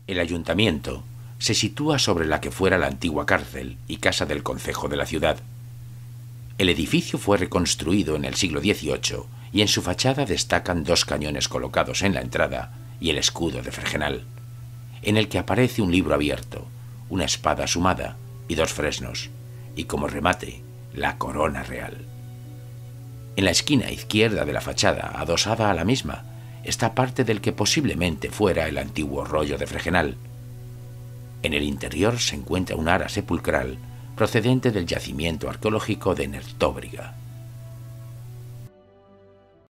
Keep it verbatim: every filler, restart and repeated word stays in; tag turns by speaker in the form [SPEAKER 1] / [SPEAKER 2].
[SPEAKER 1] El ayuntamiento se sitúa sobre la que fuera la antigua cárcel y casa del concejo de la ciudad. El edificio fue reconstruido en el siglo dieciocho y en su fachada destacan dos cañones colocados en la entrada y el escudo de Fregenal, en el que aparece un libro abierto, una espada sumada y dos fresnos, y como remate, la corona real. En la esquina izquierda de la fachada, adosada a la misma, está parte del que posiblemente fuera el antiguo rollo de Fregenal. En el interior se encuentra un ara sepulcral procedente del yacimiento arqueológico de Nertóbriga.